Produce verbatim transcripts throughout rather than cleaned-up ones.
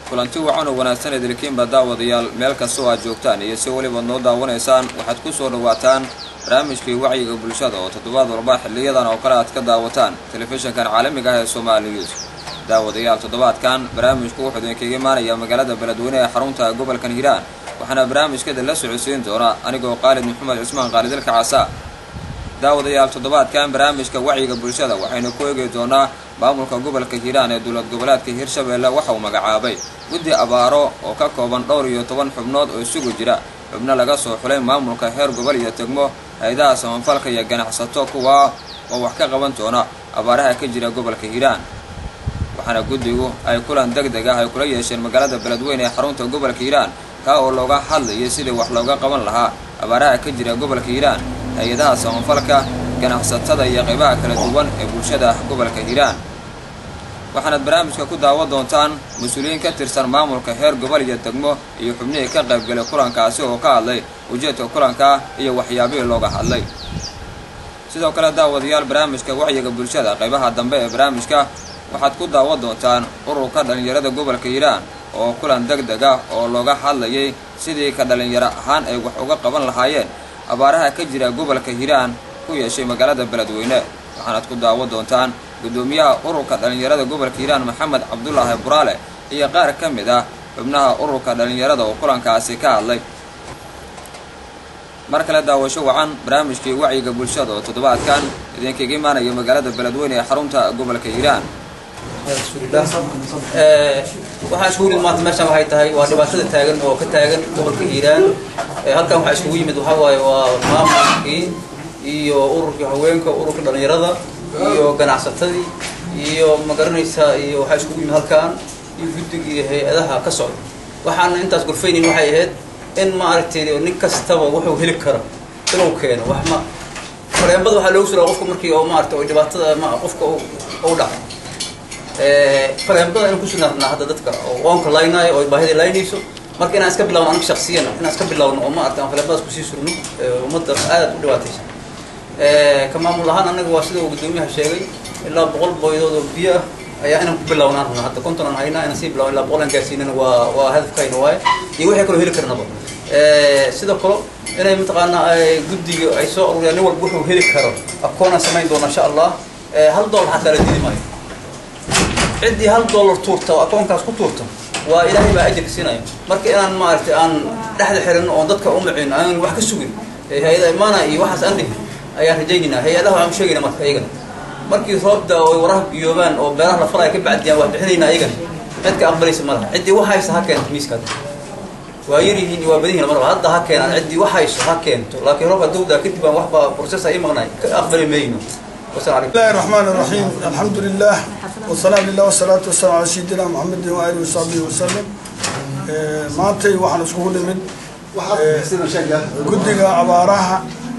kulanti wacan oo wanaagsan ee dalkiin badawadayaal meel kasta aad joogtaan iyo si waliba noo daawanaysaan waxaad ku soo dhawaataan barnaamijkii wacyiga bulshada oo toddobaad walba xiliyadan oo kale aad ka daawataan telefishinkan caalamiga ah ee Soomaaliya daawadayaal toddobaadkan barnaamijku wuxuu idinkaga imaanayaa magaalada Beledweyne ee xarunta gobolka Hiiraan waxaana barnaamijka la socodsiin doona anigoo Qaalid Maxamed Ismaan Qaalid Alkaasa daawadayaal toddobaadkan barnaamijka wacyiga bulshada waxaynu ku eegi doonaa maamulka gobolka Hiiraan ee dowlad goboleedka Hirshabeelle waxa uu magacaabay guddi abaaro oo ka kooban dhowr iyo toban xubnood oo isugu jira xubno laga soo xulay maamulka heer gobol iyo degmo hay'adaha samafalka iyo ganacsato kuwa oo wax ka qaban doona abaaraha ka jira gobolka Hiiraan waxaana guddigu ay kulan degdeg ah ay kula yeesheen magaalada Beledweyne ee xarunta gobolka Hiiraan ka oo looga hadlayay sidii wax looga qaban lahaa abaaraha ka jira gobolka Hiiraan hay'adaha samafalka ganacsatada iyo qaybaha kala duwan ee bulshada gobolka Hiiraan waxaana barnaamijka ku daawan doontaan mas'uuliyiin ka tirsan maamulka heer gobol iyo degmo iyo xubnihii ka qayb galay kulankaasi oo ka hadlay ujeedka kulanka iyo waxyaabihii looga hadlay sidoo kale daawadayaal barnaamijka wacyiga bulshada qaybaha dambe ee barnaamijka waxaad ku daawan doontaan ururka dhalinyarada gobolka Hiiraan oo kulan degdeg ah oo looga hadlayay sidii ka dhalinyaro ahaan ay wax uga qaban lahaayeen abaaraha ka jira gobolka Hiiraan ku yeeshay magaalada Beledweyne waxaad ku daawan doontaan gudoomiyaha ururka dhalinyarada gobolka Hiiraan Maxamed Cabdullaahi Buraale iyo qaar ka mid ah xubnaha ururka dhalinyarada oo kulankaasi ka hadlay markale daawasho wacan barnaamijkii wacyiga bulshada oo toddobaadkan idinkaga imaanaya magaalada Beledweyne ee xarunta gobolka Hiiraan ee waxa isku yimid maanta meeshan waxay tahay waa dhibaatada taagan oo ka taagan gobolka Hiiraan ee halkan waxa isku yimid waxa waaye waa maamulkii iyo ururka haweenka ururka dhalinyarada iyo ganacsatadii iyo magaranaysa iyo waxa isku yimid halkan iyo guddiga hay'adaha ka socda waxaana intaas gurfeynin waxay ahayd in ma aragtay nin kastaba wuxuu heli karo inuu keeno wax ma faleembada waxa loogu soo qofka markii oo ma aragtay dhibaatada ma qofka uu dhaco ee faleembada inuu ku sunaarna hadda dadka oo onka laynay oo baahida laynayso marka inaan iska bilaawno aniga shakhsiyan inaan iska bilaawno oo ma aragtay faleembada ku sii surno ummadda aad u dhibaataysan ee kama mulahan anaga waa sida uu gudoomiyaha sheegay ilaa boqol boydood oo biyo ayaa inaan ku bilaawna hadda konton hayna inaan sii bilaawno ilaa boqol aan gaarsiinana waa waa hadafkayna waay iyo wixii kale heli karnaba ee sida kale inay mataqaana ay guddiga ay soo ururiyaan nin walba wuxuu heli karo aqoona sameyn doona insha Allah ee hal dollar xataa la diiday maayo عندي هل دولار تورته وأكون كاس كتورته وإلهي ما أجرك سيناي مرك أنا ما أعرف أن لحد حرنا وضدك أم عين أنا واحد كسوين هذا ما أنا يوحس عندي أيها رجينا هي له عم شيء ما تخيجنا مرك يصاب ده ووراه يوبان أو بره لفرا يكب بعد يا واحد حرينا أيجنا عندك أقبل اسمه عندي واحد سهكين ميس كذا ويري هني وبديه مرة هذا هكين عندي واحد سهكين لكن ربع دودا كتب واحد بروسيس أي مغني أقبل مينو بسم الله الرحمن الرحيم الحمد لله والسلام لله والصلاة والسلام على سيدنا محمد وآله وصحبه وسلم maantay waxaan iskugu nimid guddiga abaaraha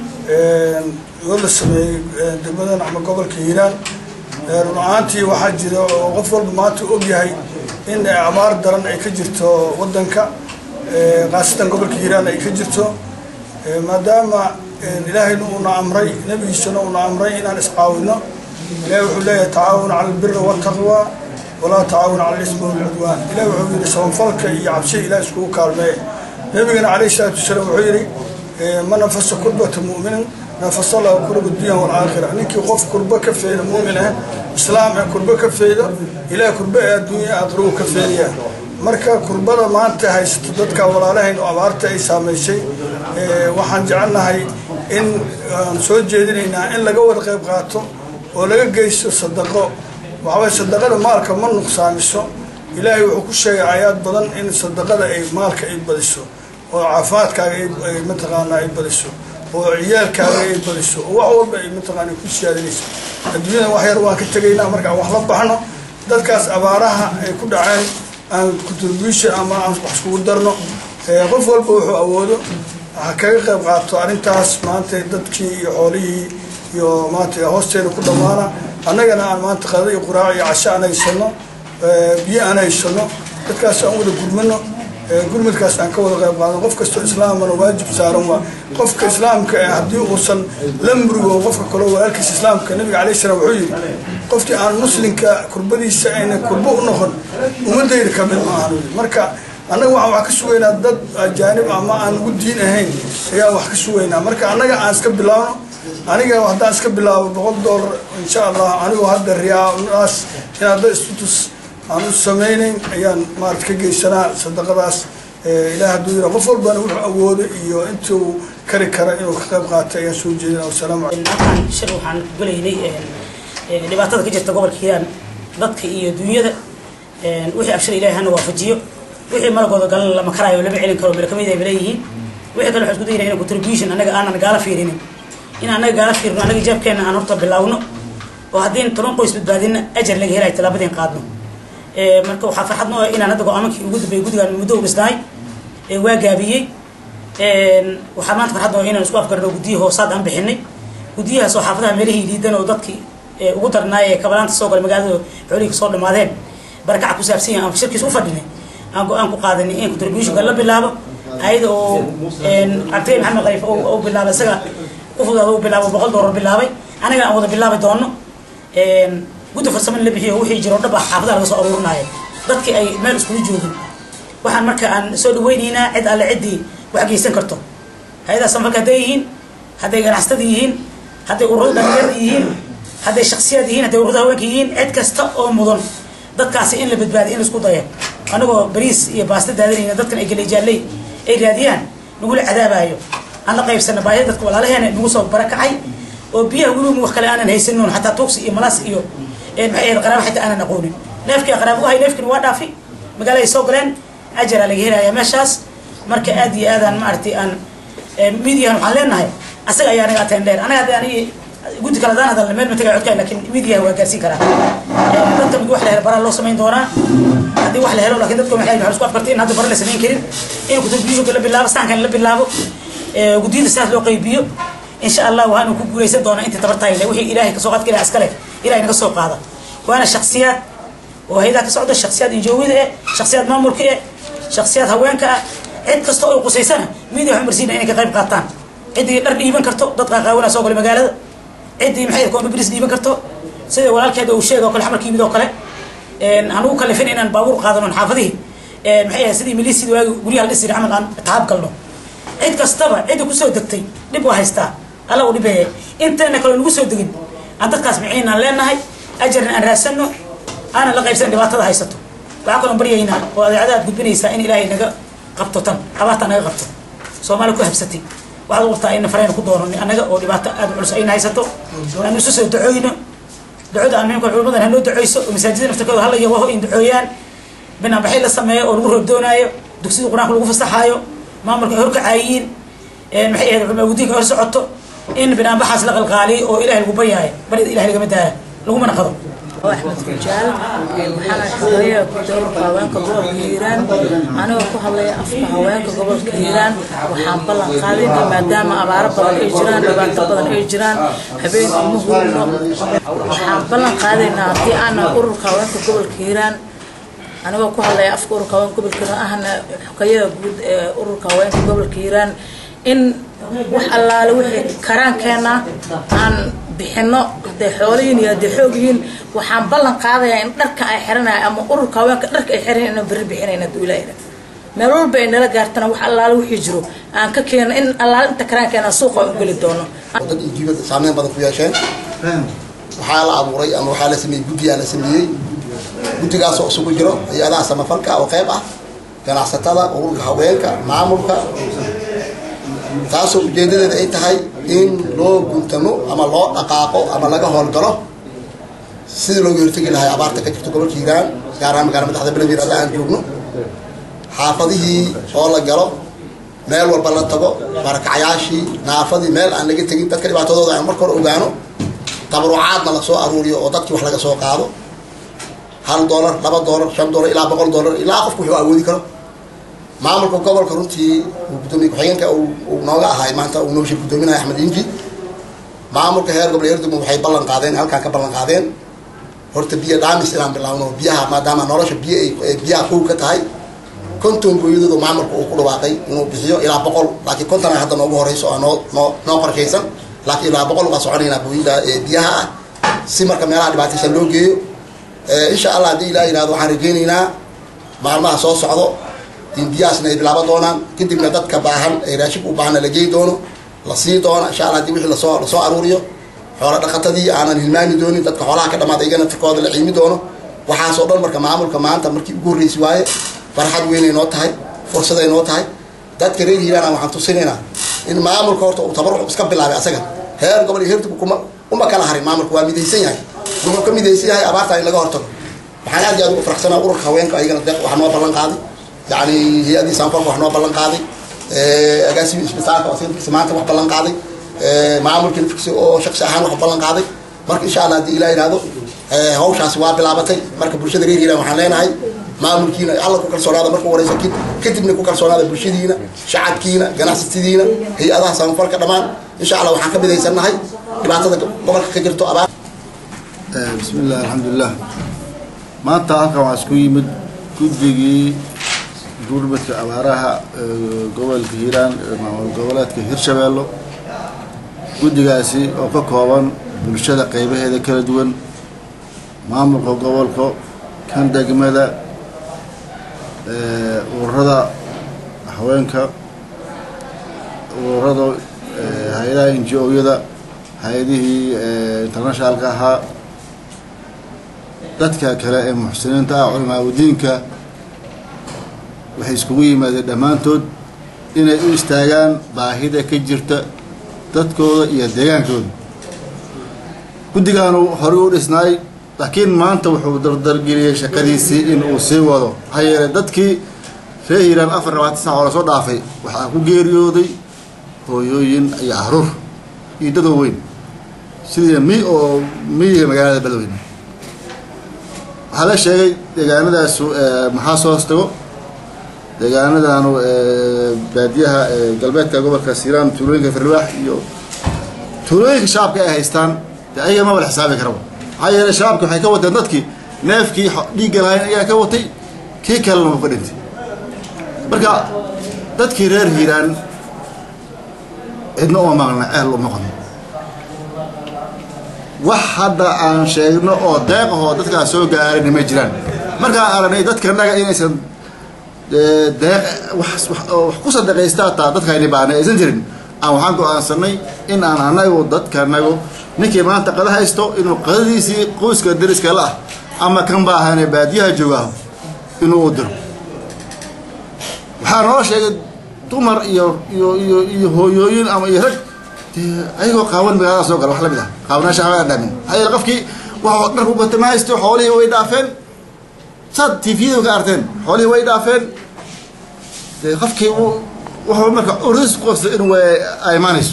oo la sameeyay degmada ama gobolka Hiiraan run ahaantii waxaa jira oo qof walba maanta og yahay in abaar daran ay ka jirto wadanka qaasatan gobolka Hiiraan ay ka jirto maadaama إلهي نونا أمري نبي سنونا أمري إن نسعاونا إلهي وحليه تعاون على البر والتقوى ولا تعاون على الإثم والعدوان إلهي وحليه سوى فلك يعب شيء إلهي سكوه كارمي نبينا عليه الصلاة والسلام وحيري ما نفس كربة مؤمن نفس الله كرب الدنيا والآخرة نكي خوف كربة كفيدة مؤمنة إسلام كربة كفيدة إلهي كربة الدنيا أدروه كفيدة marka kurbada maanta haysto dadka walaalahayn oo abaarta ay saameysay ee waxaan jecelnahay in aan soo jeedinaynaa in laga wada qayb qaato oo laga geysto sadaqo waxa sadaqada maalka ma nuqsaamiso ilaahay wuxuu ku sheegay aayad badan in sadaqada ay maalka ay badiso oo caafimaadkaaga ay mataqaana ay badiso oo ciyaalkaaga ay badiso oo wax walba ay mataqaana ku siyaadinayso adduunyada wax yar waan ka tagaynaa marka wax la baxno dadkaas abaaraha ay ku dhaceen aan contribution ama aan wax isku darno ee qof walba wuxuu awoodo kaga qayb qaato arintaas maanta dadkii iyo xoolihii iyo maanta hoosteeda ku dhamaana annagana aan maanta qaaday quraac iyo casho aan haysano biyo aan haysano dadkaas aan wada gurmano gurmadkaas aan ka wada qayb qaadan qof kastoo islaamana waajib saaran waa qofka islaamka ee haddii uusan la murigo qofka kale walaalkiisa islaamka nabiga calayhi salaam wuxuu yidhi qofkii aan muslimka kurbadiisa ayna kurbo u noqon ummadayda ka mid maahan marka annaga waxaan wax ka sugaynaa dad ajaanib ama aan ugu diin ahayn ayaa wax ka sugaynaa marka annaga aan iska bilaabno aniga haddaan iska bilaabo boqol dollar insha allah anigoo hadda riyaadaas inaad dad istutus aan u samaynayn ayaan maarata ka geysanaa sadaqadaas ilaah hadduu yira qof walbana wuxuu awoodo iyo intuu kari kara inuu ka qayb qaato ayaan soo jeedin assalaamu calaykum shir waxaan golaynay dhibaatada ka jirta gobolka Hiiraan dadka iyo dunyada wixii abshir ilaahay hana waafajiyo wixii malagooda galan lama karaayo lama celin karo barkamada ay leeyihiin wixii kale waxa isku dayna inaan contribution anaga aanan gaala fiirinin in anaga gaala fiirino anaga jaabkeena aan horta bilaawno oo haddii toban qoys badbaadina ajar laga helay talaabadeen qaadno ee marka waxa farxad noo inaan hadda go'aankii ugu dambeeyay gudigan muddo u dhisnay ee waa gaabiyay ee waxa maanta farxad noo inaan isku afgarno gudiyo hoosaad aan bixinay gudiyaha soo xaafadaha meelihii liidan oo dadkii ee ugu darnaay ee kabalaanta soo gal magaalada xooliga soo dhamaadeen barakac ku saabsan aan shirkiis u fadhinay aan go'aan ku qaadanay in contribution la bilaabo ayada oo een Cabdi Maxamed Khalifa oo bilaabay isaga u fudaado u bilaabo boqol dollar bilaabay anaga aan wada bilaabi doono een guddi farsamo la bixiyo wixii jiro dhab xaafadaha laga soo aruurinayo dadkii ay meel isku joogin waxaan marka aan soo dhaweynayna cid alle cidii wax geysan karto hay'adaha samafalka deeyihiin haday ganacsatada yihiin haday ururada dhalinyarada yihiin haday shakhsiyaad yihiin haday ururada haweenka yihiin cid kasta oo mudan dadkaasi in la badbaadiyo in la isku dayo anagoo bariis iyo baasta daadanayna dadkan ay galeejaalay ay raadiyaan nagu la cadaabayo aan la qaybsana baahida dadka walaalaheena nagu soo barakacay oo biyaha wuluum wax kale aanan haysanin hatta tooksi iyo malaas iyo een maxay qaraabo xitaa aanan aqoonin neefkii qaraabo hay neefkii waa dhaafi magaalada soo galeen ajara laga helayaa meeshaas marka aad iyo aad aan maartay aan media waxaan leenahay asaga ayaa naga atendeen anaga hadda aniga guddi kala daan hadal meel ma tagay codka laakiin media waa gaarsiin karaa dadka mid wax la helo bara loo sameyn doonaa hadii wax la helo laakiin dadku waxay isku afkarteen in hadda bara la sameyn karin in ku tadbiyo kala bilaabo saankan la bilaabo ee guddiida saas loo qaybiyo insha Allah waxaan ku guuleysan doonaa inta tabartay wixii Ilaahay ka soo qaad kale askale Ilaahay naga soo qaada waana shakhsiyaad oo hay'adaha ka socda shakhsiyaad injoowida ee shakhsiyaad maamulka ee shakhsiyaad haweenka cid kasta oo qusaysana media waxay marsiinaa inay ka qayb qaataan cidii dhar dhiiban karto dadka qaawada soo gal magaalada cidii maxay ku bariis dhiiban karto sida walaalkeeda uu sheegay oo kale xamarkii mid oo kale een anu kalifin inaan baabuur qaadano xaafadii een maxay sidii milisiid waagi guriga la dhisay amal aan taab galno cid kastaba cid ku soo degtay dib u haystaa alla u dhibay intana kale lagu soo degin aan dadkaas miciina leenahay ajarna aan raasano ana la qaybsan dhibaatada haysato waxa kale bariyayna oo adeecadaad gudbinaysa in Ilaahay naga qabto tan abaata naga qabto Soomaali ku habsatay waxa uu taa in fareen ku dooran anaga oo dhibaato aad culus ay haysato aan isu soo duceyno ducada aan ku culimada hanoo duceyso masaajidda naftakooda hal iyo wax in duceeyaan bina baxay la sameeyo oo lagu roob doonayo dugsiga quraanka lagu fasaxayo maamulka horka caayin ee maxay ahayd culimo wadiga hor socoto in bina baxas la qalqaali oo Ilaahay lagu baryaay bari Ilaahay laga madaa lagu mana qado أحمد كجال وحنا حوالي كدور هواانك قبل كيران أنا وكو حوالي أفكا هواانك قبل كيران وحان بلان قادين ما دام أبارب بدن إجران ببانت بدن إجران حبين مهورنا وحان بلان قادين نعطي أنا أرور هواانك قبل كيران أنا وكو حوالي أفكا أرور هواانك قبل كيران أهنا حكاية أرور هواانك قبل كيران إن wax allaale wixii karaan keena aan bixino haday xooliin iyo haday xoogin waxaan ballan qaadayaa in dharka ay xiranay ama ururka haweenka dharka ay xiran inaan bari bixinayna duulayna meel walba ay nala gaartana wax allaale wixii jiro aan ka keeno in allaale inta karaan keena suuqa u gali doono dad injiibada saameyn badan ku yeesheen waxaa la abuuray ama waxaa la sameeyay guddiga la sameeyay guddigaas oo isugu jiro hay'adaha samafalka oo qayb ah ganacsatada ururka haweenka maamulka taasoo ujeedadeeda ay tahay in loo guntamo ama loo dhaqaaqo ama laga howlgalo sidii looga hortagi lahaa abaarta ka jirta gobolka Hiiraan gaar ahaan magaalada madaxda Beledweyne hadda aan joogno xaafadihii oo la galo meel walba la tago barakacayaashii naafadii meel aan laga tagin dadka dhibaatadooda aan marka hore ogaano tabarucaadna la soo aruuriyo oo dadkii wax laga soo qaado hal dollar laba dollar shan dollar ilaa boqol dollar ilaa qofku wuxuu awoodi karo maamulka gobolka runtii uu gudoomiye ku-xigeenka uu nooga ahay maanta uu noo shir gudoominayo Axmed Inji maamulka heer gobol Hiiraan waxay ballan qaadeen halkaan ka ballan qaadeen horta biyo dhaamis inaan bilaawno biyaha maadaama nolosha biyo ay biyaha ku ka tahay konton booyadood oo maamulka uu ku dhawaaqay inuu bixiyo ilaa boqol laakiin konton hadda noogu horeyso oo noo noo noo qorshaysan laakiin ilaa boqol waa soconaynaa booyada biyaha ah si marka meelaha dhibaataysan loo geeyo insha allah haddii ilaahay yidhahdo waxaan rajaynaynaa maalmaha soo socdo in biyahaasna ay bilaaban doonaan kadibna dadka baahan ee raashinku u baahana la geey doono la sii doono insha allah haddii wixii lasoo lasoo aruuriyo xoola dhaqatadii aanan hilmaami doonin dadka xoolaha ka dhammaada iyagana firkooda la ciimi doono waxaasoo dhan marka maamulka maanta markii ugu horreysi waaye farxad weynay noo tahay fursaday noo tahay dadka reer hiiraana waxaan tusinaynaa in maamulka horta uu tabaruc iska bilaabay asaga heer gobol iyo heertibu kuma uma kala harin maamulka waa midaysan yahay wuxuu ka midaysan yahay abaarta in laga hortago waxaan aad iyo aad ugu faraxsanaa ururka haweenka ayagana deeq wax noo ballan qaaday yacni hay-adii saanfalka wax noo ballan qaaday agaasimi isbitaalka wasinkiisa maanta wax ballan qaaday maamulka nafkiisa oo shaksi ahaan wax ballan qaaday marka insha allah haddii ilaa yidhahdo hawshaasi waa bilaabatay marka bulshada reer hiiraan waxaan leenahay maamulkiina alla ku kalsoonaada marka horeysa kadibna ku kalsoonaada bulshadiina shacabkiina ganacsatadiina hay-adaha saanfalka dhammaan insha allah waxaan ka midaysannahay dhibaatada gobolka ka jirto abaar bismi illah alxamdulilah maanta halkan waxaa isku yimid guddigii gurmadka abaaraha gobolka hiiraan maamul goboleedka hirshabeello guddigaasi oo ka kooban bulshada qeybaheeda kala duwan maamulka gobolka kan degmada ururada haweenka ururada hay-adaha n g o-yada hay-adihii internationalka ahaa dadka kale ee muxsiniinta ah culamaa udiinka waxay iskugu yimaadeen dhammaantood inay u istaagaan baahida ka jirta dadkooda iyo deegaankooda guddigaanu horey u dhisnaay laakiin maanta wuxuu dardargeliyey shaqadiisii in uu sii wado maxaa yeelay dadkii reer hiiraan afar labaatan sac oo lasoo dhaafay waxaa ku geeriyooday hooyooyin iyo caruur iyo dadoo weyn sidii mi oo miyiga magaalada beledweyne waxaa la sheegay deegaanadaasu maxaa soo hoostago deegaanadaanu baadiyaha galbeedka gobolka hiiraan tuulooyinka farlibaax iyo tuulooyinka shacabka ay haystaan dee ayaga maba la xisaabi karaba maxaa yeelay shacabki waxay ka wateen dadkii neefkii dhiigga lahayn ayaa ka watay kii kalena wuu ka dhintay marka dadkii reer hiiraan cidna uma maqlna ceel uma qodno wax hadda aan sheegno oo deeqahoo dadkaas soo gaarayna ma jiraan markaan aragnay dadka naga inaysan deeq wax ku sadaqaysta hataa dadkayni baana aysan jirin aan waxaan go-aansanay in aan anagu dadka nago ninkii maanta qada haysto inuu qadadiisii qoyska dariska la ah ama kan baahane baadiyaha joogaho inuu u diro waxaa noo sheegay dumar iyo iyo iyo iyo hooyooyin ama iyo rag ayagoo qaawan magaalada soo gala wax la mid ah qaabnaasha aan dhaamin hayl qofkii waxa dhar ku gatay ma haysto xoolihii way dhaafeen sad T V ka arteen xoolihii way dhaafeen de qofkii wuxuu marka urus qof inuu ay imaanayso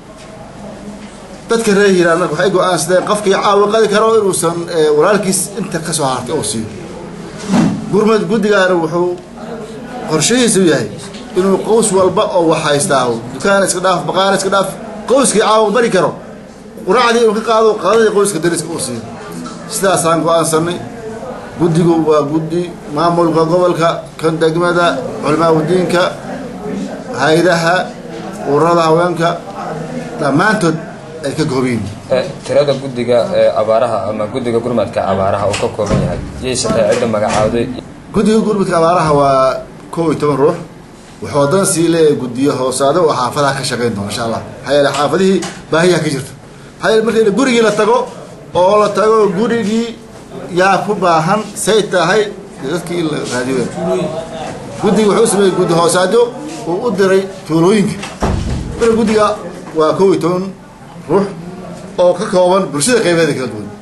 dadka reer hiiraan marka waxay go'aansadeen qofkii caawi qadi karo inuusan walaalkiis inta ka soo hartay oo siiyo gurmad guddigaana wuxuu qorshihiisu yahay inuu qoys walba oo wax haystaa dukaan iska dhaaf baqaar iska dhaaf qoyskii caawi bari karo quraacdii uu ka qaado qaadada qoyska dariska uu siiyo sidaas aan go'aansanay guddigu waa guddi maamulka gobolka kan degmada culamaa udiinka hay'adaha ururada haweenka dhammaantood ay ka kooban tirada guddiga abaaraha ama guddiga gurmadka abaaraha uu ka kooban yahay yeesha cidda magacaawday guddiga gurmadka abaaraha waa kow iyo toban ruux wuxuu dan sii leeyahay guddiyo hoosaado oo xaafadaha ka shaqayn doona insha allah maxaa yeelay xaafadihii baahiyaha ka jirta maxaa yeelay markii gurigii la tago oo la tago gurigii yaa ku baahan say tahay dadkii la raadiyo guddiga wuxuu sameeyey guddi hoosaado uu u diray tuulooyinka marka guddiga waa kow iyo toban ruux oo ka kooban bulshada qaybaheeda kala duwan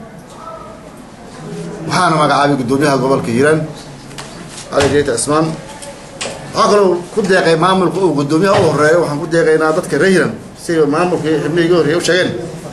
waxaana magacaabay guddoomiyaha gobolka hiiraan cali jeeta ismaan waxaa kaloo ku deeqay maamulka uu guddoomiyaha u horeeyo waxaan ku deeqaynaa dadka reer hiiraan siday maamulkii xibnihii horreeya u sheegeen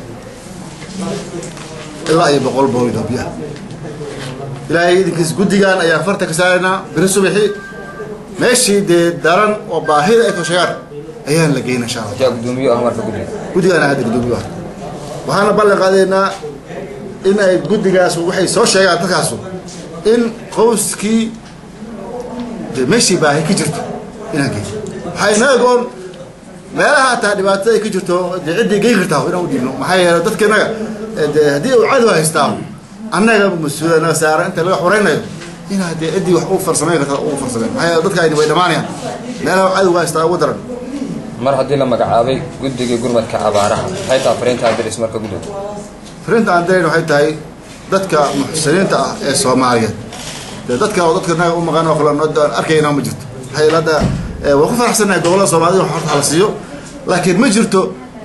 ilaa iyo boqol boolido biyaha ilaahay idinkiis guddigan ayaa farta ka saaraynaa biri subaxii meeshii dee daran oo baahida ay ku sheegaan ayaan la geynaa insha allah gudoomiye ah marka guddiga guddigaana hadda guddoomiye ah waxaana ballan qaadaynaa in ay guddigaas waxay soo sheegaan dadkaasu in qoyskii ماشي باهي كجرت إنها كي هاي نقول ما لها تعليمات كجرتو عندي جير تاو إنه ودينه ما هي ضد كنا هدي وعدوا هيستاو أنا مسؤول أنا سعر أنت لو حورينا هنا هدي عندي وحقوق فرسمين وحقوق فرسمين هاي ضد كاين وين مانيا لا لو عدوا هيستاو ودرن mar haddii la magacaabay guddiga gurmadka abaaraha waxay tahay fariinta adres marka guddiga fariinta adres waxay tahay dadka muxsiniinta ah ee Soomaaliyeed dadka dadka naga u maqan oo kala noqdaan arkayna ma jirto hay'adda waa ku faraxsanahay dawladda Soomaaliya waxa la siiyo laakiin ma jirto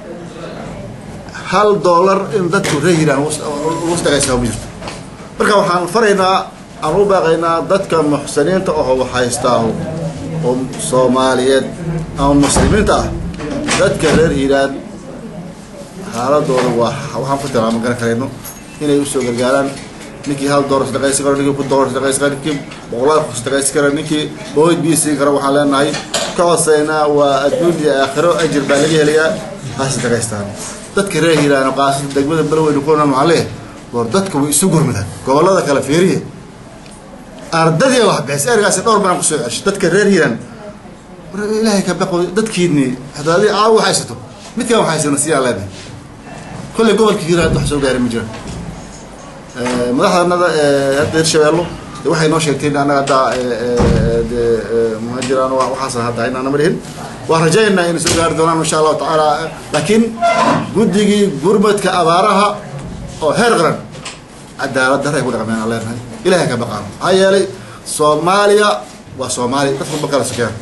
hal dollar in dadku reeyiraan u istagaysaa ma jirto marka waxaan faraynaa aan u baaqaynaa dadka muxsiniinta oo waxa haystaa oo Soomaaliyeed ama muslimiinta ah dadka reer Hiiraan xaaladooda waa waxaan ku tilmaami karayno inay u soo gargaaraan ninkii hal dollar sadaqaysi karo ninkii ku dollar sadaqaysi karo ninkii boqolaal ku sadaqaysi karo ninkii boyd B C karo waxaan leenahay ka hooseynaa waa adduunka aakhiro ajir baa laga helayaa haas sadaqaystaan dadka reer Hiiraan oo qaasad degmada balweyn ku nool maxalle war dadku way isu gurmadaan gobolada kala fiiriye ardadii wax bixis ergaas dhowr baan ku soo ceshay dadka reer Hiiraan إلهي كبقوا دتكيني هذا اللي عاو حيسته متى عاو حيسنا سيا لنا كل قبل كثير هذا حسوا غير مجرد ما راح هذا هذا الشباب واحد ناشر تين أنا هذا مهاجران وحصل هذا هنا أنا مريهم ورجعنا إن سجار دونان إن شاء الله تعالى لكن جودي قربت كأبارها أو هرغرن الدار الدار يقول كمان الله يرحمه إلهي كبقى هاي لي صوماليا وصومالي تدخل بقرة سكان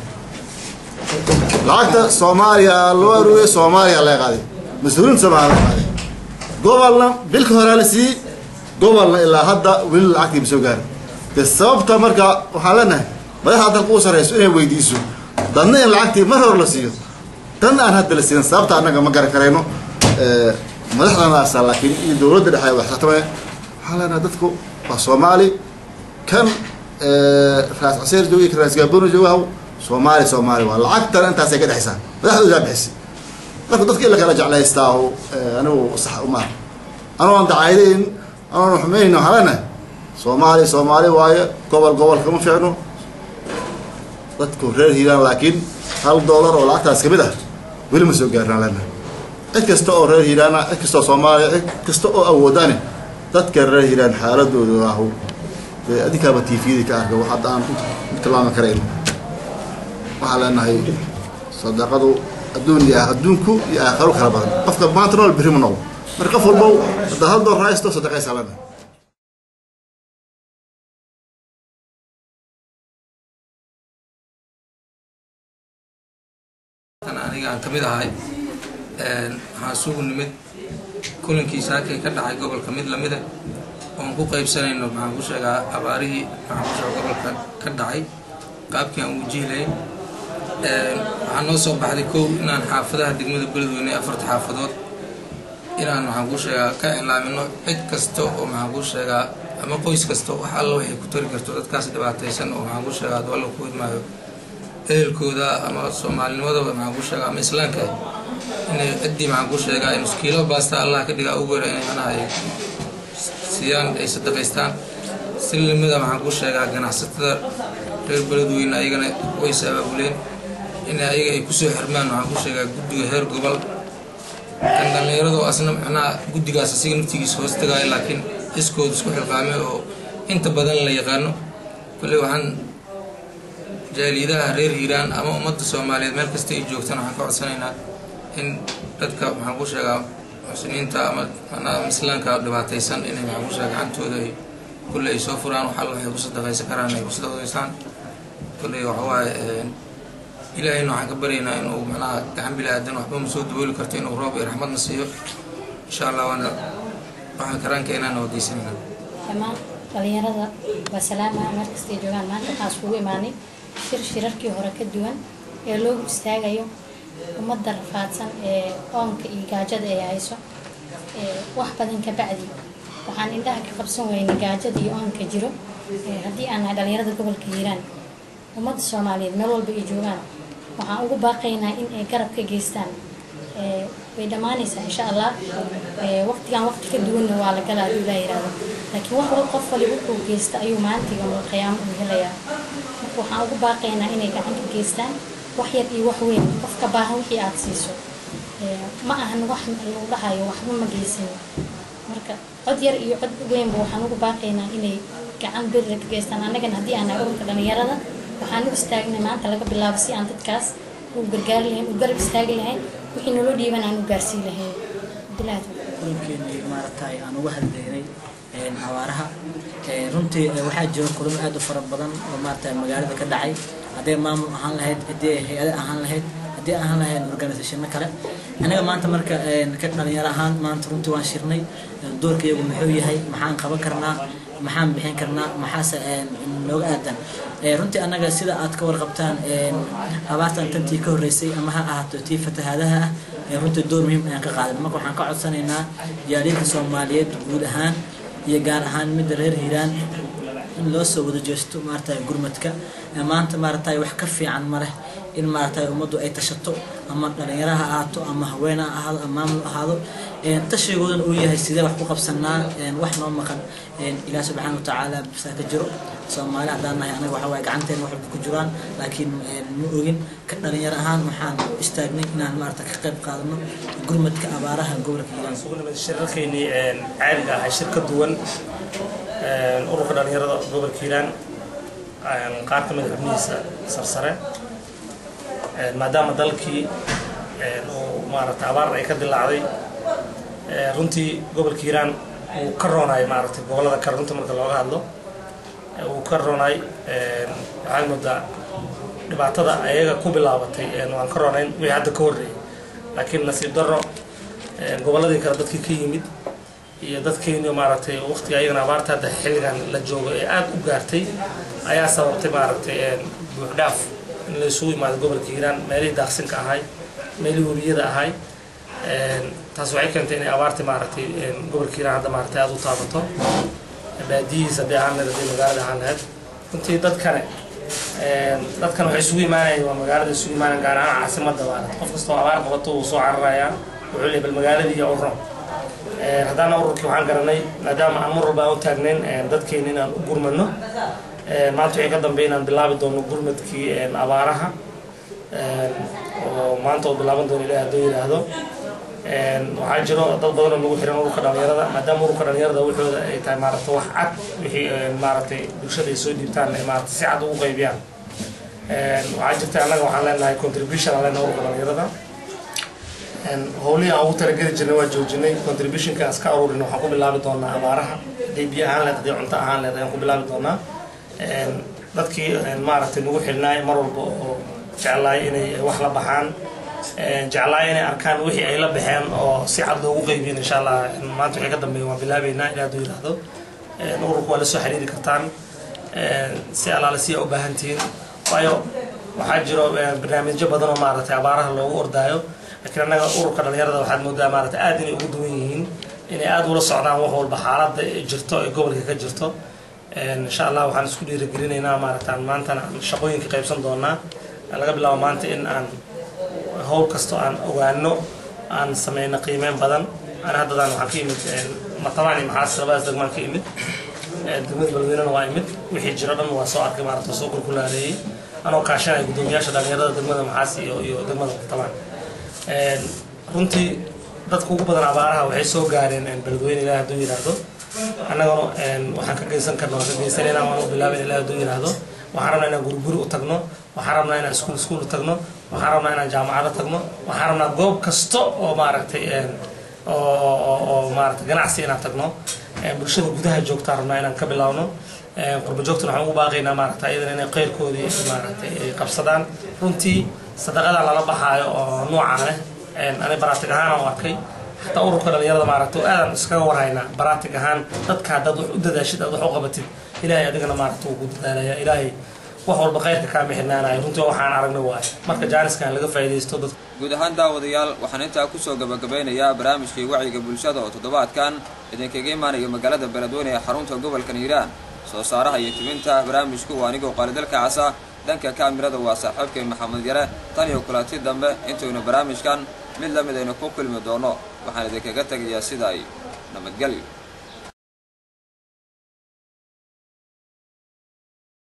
لعقد صوماليا لوروي صوماليا الله يقادي مسؤولين صوماليا قادي قبلنا بالكهرالسي قبلنا إلا هذا والعقد بسوقار السبب تمرك وحالنا ما هذا القوسر يسوي ويديسو ضمن العقد مرة ولا سيو تنا أنا هذا السين سبب أنا ما قرر كرينه ما نحن ناس لكن الدولة اللي حيوي حتى حالنا دتكو صومالي كم راس عسير جوي كراس جابون جواه صومالي صومالي والله أكثر أنت سيكون حسان ما حد جاب حسي لكن ضد كل كلا جعله يستاهو أنا صح وما أنا عند عائلين أنا محمين وحلنا صومالي صومالي وايا قبل قبل كم فعلوا ضدكم غير هيران لكن هل دولار ولا أكثر سكبده ولا مسوق جرنا لنا إكستو غير هيران إكستو صومالي إكستو أوداني ضدك غير هيران حالة دوراهو أديك أبتي في ذيك أرجع واحد عن كلام كريم وعلى أنه صدقته الدنيا الدنكو يا آخر خربان قفك ما ترى البريم نو مركب فلبو ده هذا الرئيس تو صدق يسألنا أنا أنا عن كمية هاي حاسوب النمد كل كيساك كده هاي قبل كمية لمده وانكو قيب سنة إنه معكوش أباريه معكوش قبل كده هاي قاب كان وجيه لي waxaan soo baxday kow inaan xaafadaha degmada Beledweyne afarta xaafadood inaan waxaan ku sheegaa ka ilaamino cid kasta oo waxaan ku sheegaa ama qoys kasta wax alla waxay ku tari karto dadkaas dhibaataysan oo waxaan ku sheegaa walla ku idmaayo ehelkooda ama Soomaalinimada waxaan ku sheegaa ama Islaamka inay cidii waxaan ku sheegaa in iskiilo baasta Allah ka dhiga ugu weerareen anahay siyaan ay sadaqaystaan silmada waxaan ku sheegaa ganacsatada reer Beledweyne ayagana way sabableen إن أيها يكسر حرمان وعقوشة جودي هير قبل كان دليرادو أصلا أنا جودي جالس سيجن تيجي سوست جاي لكن إسكو إسكو حلقامه أو أنت بدل اللي يقانو كل واحد جاي ليدا هرير إيران أما أمد الصومالية مركز تيجوك تنا حكوا سنينا إن تذكر عقوشة جا سنين تا أما أنا مثلاً كابدباتيسان إن عقوشة عن تودي كل يسافران وحلو يقصد دغاي سكران يقصد دغايسان كل يوحوا إلهي إنه حكبرينا إنه معنا كحن بلا أدنى وحبا مسود بقول كرتين ورابع رحمة نصيه إن شاء الله وأنا راح كران كينا نودي سنين. تمام. كلينا هذا بسلامة مركز تيجوان ما تقاسوه ماني شر شركي هركة دوان يلوج استاجيو ومدر فاتسن أنك إيجاجد إيهايسو وحبا كبعدي وحن عندها كقبسون وين إيجاجد يأنك جرو هدي أنا كلينا هذا قبل كيران ومد الصوماليين ملول بيجوان waxaan ugu baaqaynaa in ay garab ka geystaan ee way dhamaanaysaa insha Allah ee waqtigan waqti ka duwan waa la galaa ilaa yiraahdo laakiin wax wal qof wali wuxuu geysta ayuu maantiga oo qiyaamo u helayaa marka waxaan ugu baaqaynaa inay gacan ka geystaan wax yar iyo wax weyn qofka baahan wixii aad siiso ma ahan wax lagu dhahayo waxba ma geysan marka cod yar iyo cod weynba waxaan ugu baaqaynaa inay gacan bir ka geystaan anagana haddii aan ururka dhalinyarada waxaan u istaagnay maanta laga bilaabo si aan dadkaas u gargaar lahayn u garab istaagi lahayn wixii nolol dhiiban aan u gaarsiin lahayn bilaad kulkeena maaragtay aan uga hadlaynay een awaaraha ee runtii waxaa jira kulamo aad u fara badan oo maaragtay magaalada ka dhacay haddii maamul ahaan lahayd haddii hay'ad ahaan lahayd haddii ahaan lahayn organisation kale anaga maanta marka ka dhalinyaro ahaan maanta runtii waan shirnay doorkeegu muxuu yahay maxaan qaban karnaa maxaan bixin karnaa maxaase nooga aadan runtii anaga sida aad ka warqabtaan abaartan tantii ka horeysay ama ha ahaato tii fatahaadaha ah runtii door muhiim ayaan ka qaadan marka waxaan ka codsanaynaa jaaliyadda Soomaaliyeed guud ahaan iyo gaar ahaan mid reer Hiiraan in loo soo wada jeesto maartay gurmadka maanta maartay wax ka fiican ma leh in maartay umadu ay tashato ama dhalinyaraha ahaato ama haweenaha ahaado ama maamul ahaado een tashigoodan uu yahay sidee wax ku qabsanaa een wax noo maqan een Ilaahay subhanahu wa ta'ala bisa ka jiro Soomaali hadanahay anaga waxa way gacanteen wax ku jiraan laakiin ma ogin ka dhalinyaro ahaan waxaan istaagnay inaan maartay ka qayb qaadano gurmadka abaaraha gobolka Hiiraan suuqna shirarkeeni een caadiga ah shirkad duwan een ururka dhalinyarada gobolka Hiiraan aan qaar ka mid ah xubnihiisa sarsare een maadaama dalkii een oo maartay abaar ay ka dilaacday ee runtii gobolka Hiiraan uu ka roonay maartay gobolada ka runta marka looga hadlo uu ka roonay een waxaan moodaa dhibaatada ayaga ku bilaabatay een waan ka roonayn wixii hadda ka horreeyay laakiin nasiib darro een goboladii kale dadkii ka yimid iyo dadkeenu maartay waqti ayagana abaarta hadda xilligan la joogo ee aad u gaartay ayaa sababtay maartay een buux dhaaf in la isugu yimaado gobolka Hiiraan meelihii daaqsinka ahay meelihii wabiyada ahay een taas waxay keentay in abaarta maartay een gobolka Hiiraan hadda maartay aad u taabato baadiyihiisa deegaanada magaalada ahayd runtii dadkana een dadkan waxay isugu yimaanayaan waa magaalada isugu yimaanayaan gaar ahaan caasimadda waa qof kasta oo abaar qabato uu soo cararayaa wuxuu leeyahay bal magaalada iyo urur ee hadana ururkii waxaan garanay maadaama aan mar walba u taagnayn dadkeena inaan u gurmano ee maanta waxay ka dambeeyaan bilaabi doono gurmadkii ee abaaraha ee oo maanta oo bilaaban doono Ilaahay haduu yiraahdo een waxa jiro dad badan oo lagu xiran ururka dhalinyarada maadaama ururka dhalinyarada wuxuu ay tahay maaragtay wax cad wixii maaragtay bulshada ay soo dhiibtaan ee maaragtay si cad ugu qaybiyaan een waxa jirta anaga waxaan leenahay contribution aan leenahay ururka dhalinyarada een howlihi aan ugu talagali jirnay waa joojinay contributionka aska ururin waxaan ku bilaabi doonaa abaaraha deebiye ahaan leedahay cunto ahaan leedahay aan ku bilaabi doonaa een dadkii maaragtay nagu xilnaay mar walba oo jeclaay inay wax la baxaan jeclaay inay arkaan wixii ay la baxeen oo si cad loogu qaybiyo insha Allah maanta wixii ka dambeeyo waa bilaabeynaa ilaa haduu yiraahdo een ururku waa la soo xiriiri kartaan een si alaala si u baahantiin waayo waxaa jiro barnaamijyo badan oo maaragtay abaaraha loogu ordaayo laakiin anaga ururka dhalinyarada waxaad moodaa maaragtay aad inay ugu duwan yihiin inay aad ula socdaan wax walba xaaladda jirto ee gobolka ka jirto een insha Allah waxaan isku dhiirigelinaynaa maaragtay maanta shaqooyinka qaybsan doonaa laga bilaabo maanta in aan hawl kasto aan ogaano aan sameeyno qiimeyn badan ana haddaan waxaan ka imid matamaani maxaa sabaas degmaan ka imid degmada balweynana waa imid wixii jiro dhan waa soo arkay maaragtay soo kulkulaareeyay anoo kaashanay gudoomiyaasha dhalinyarada degmada maxaas iyo iyo degmada tamaan een runtii dadku ugu badan abaaraha waxay soo gaareen balweyne Ilaahay haduu yiraahdo annaguna een waxaan ka geysan karnaa ka geysanayna waan u bilaabay Ilaahay haduu yiraahdo waxaan rabnaa inaan guri guri u tagno waxaan rabnaa inaan iskuul iskuul u tagno waxaan rabnaa inaan jaamacad tagno waxaan rabnaa goob kasto oo maaragtay een oo oo maaragtay ganacsi inaan tagno ee bulshada gudaha joogta rabnaa inaan ka bilaawno ee qurbo joogtuna waxaan ugu baaqaynaa maaragtay iyadana inay qeyrkoodii maaragtay ay qabsadaan runtii sadaqada lala baxaayo oo noocan ah een ani baraatig ahaan oo arkay hatta ururka dhalinyarada maaragtay aad iskaga warhaynaa baraatig ahaan dadka dad wax u dadaashid aad wax u qabatid Ilaahay adigana maaragtay ugu dadaalaya Ilaahay wax walba qeyrka ka mixnaanay runtii waxaan aragnay waa marka jaaniskan laga faa'iideysto dad guud ahaan daawadayaal waxaan intaa ku soo gabagabeynayaa barnaamijkii wacyiga bulshada oo toddobaadkan idinkaga imaanaya magaalada Beledweyne ee xarunta gobolka Hiiraan soo saaraha iyo tibinta barnaamijku waa aniga Qaalidalka Casa dhanka kaamirada waa saaxiibkay Maxamed Yare tan iyo kulaati dambe intuuna barnaamijkan mid la mid ah ku kulmi doono waxaan idinkaga tagayaa sida ay nabadgelyo.